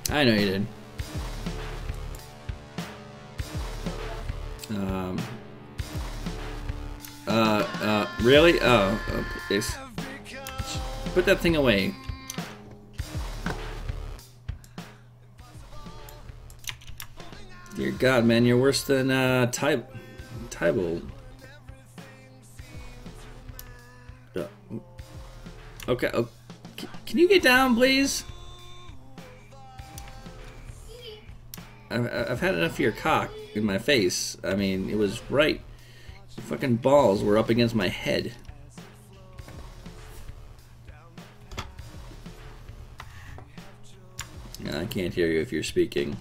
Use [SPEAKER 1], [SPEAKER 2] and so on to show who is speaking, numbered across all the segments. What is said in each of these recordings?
[SPEAKER 1] I know you did. Really? Oh, please. Put that thing away. Dear God, man, you're worse than Tybalt. Okay, oh, can you get down, please? I've had enough of your cock in my face. I mean, it was right. Your fucking balls were up against my head. I can't hear you if you're speaking.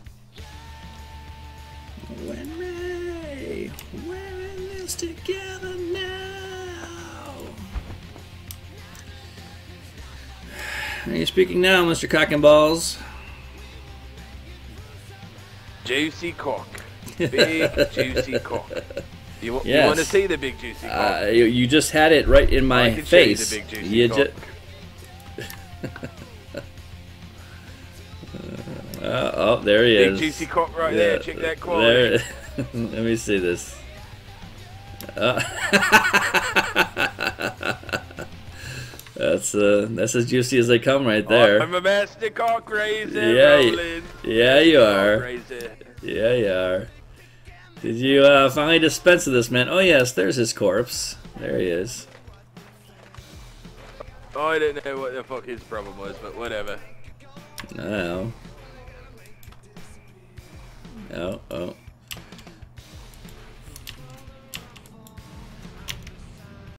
[SPEAKER 1] When Ray, we're in this together now. Are you speaking now, Mr. Cock and Balls?
[SPEAKER 2] Juicy cock. Big juicy cock. You want to see the big juicy cock?
[SPEAKER 1] You just had it right in my face.
[SPEAKER 2] Show you the big juicy cock.
[SPEAKER 1] Oh, there he is.
[SPEAKER 2] Big juicy cock right there. Check that quality.
[SPEAKER 1] There. Let me see this. That's as juicy as they come right there.
[SPEAKER 2] I'm a master cock raiser.
[SPEAKER 1] Yeah, you are. Yeah, you are. Did you finally dispense of this man? Oh yes, there's his corpse. There he is.
[SPEAKER 2] I don't know what the fuck his problem was, but whatever.
[SPEAKER 1] I don't know. Oh.